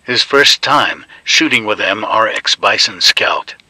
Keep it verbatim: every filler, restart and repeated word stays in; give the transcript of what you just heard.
his first time shooting with M R X Bison Scout.